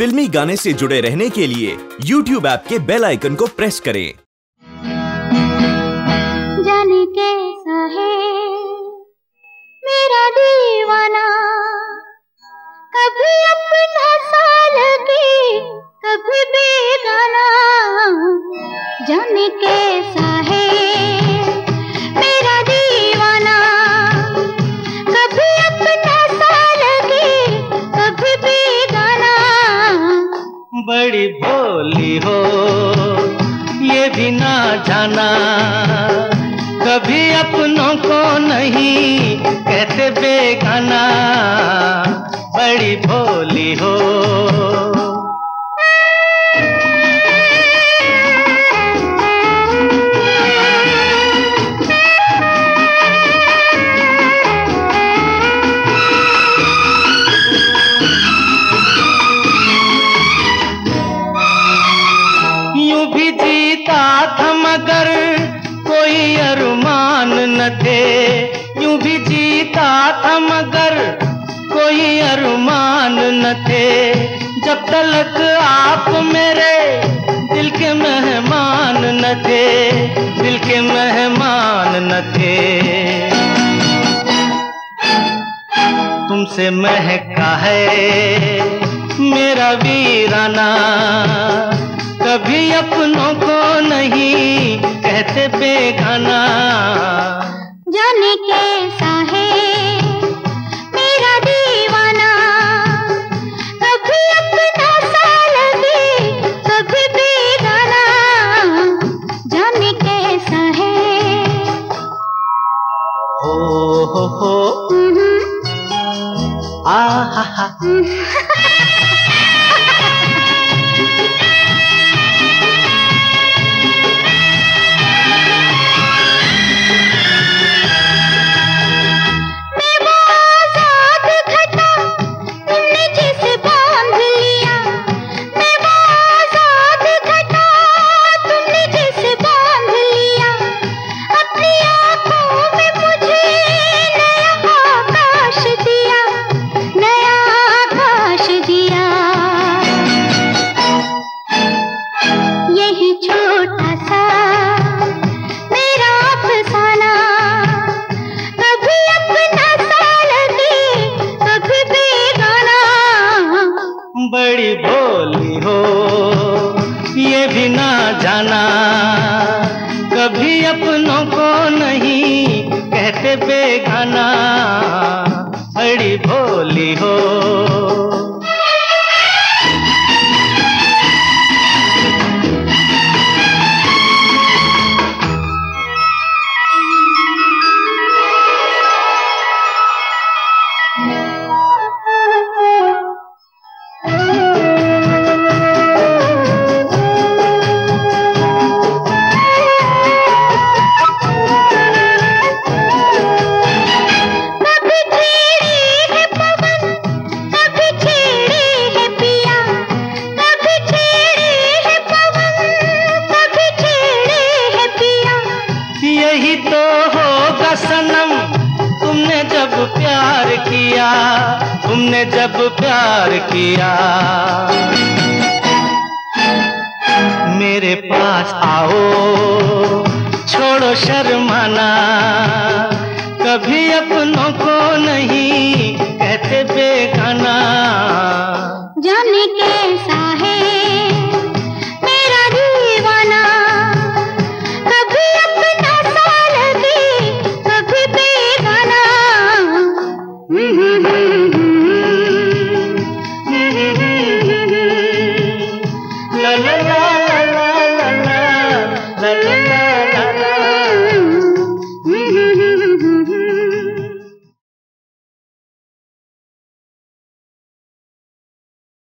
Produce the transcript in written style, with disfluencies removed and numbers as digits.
फिल्मी गाने से जुड़े रहने के लिए YouTube ऐप के बेल आइकन को प्रेस करें। जाने कैसा है मेरा दीवाना, कभी अपना सा लगे कभी बेगाना। जाने कैसा है मेरा दीवाना, कभी अपना सा लगे कभी बेगाना। बड़ी भोली हो ये भी ना जाना, कभी अपनों को नहीं कहते बेगाना। बड़ी भोली हो। यूं भी जीता था मगर कोई अरमान न थे, यूं भी जीता था मगर कोई अरमान न थे। जब तक आप मेरे दिल के मेहमान न थे, दिल के मेहमान न थे। तुमसे महका है मेरा वीराना, कभी अपनों को नहीं कहते बेगाना। जाने कैसा है मेरा दीवाना, कभी अपना सा लगे कभी बेगाना। जाने कैसा है। हो आ हा हा। बड़ी भोली हो ये भी ना जाना, कभी अपनों को नहीं कहते बेगाना। बड़ी भोली हो। तुमने जब प्यार किया मेरे पास आओ, छोड़ो शर्माना, कभी अपनों को नहीं कहते बेगाना। जाने कैसा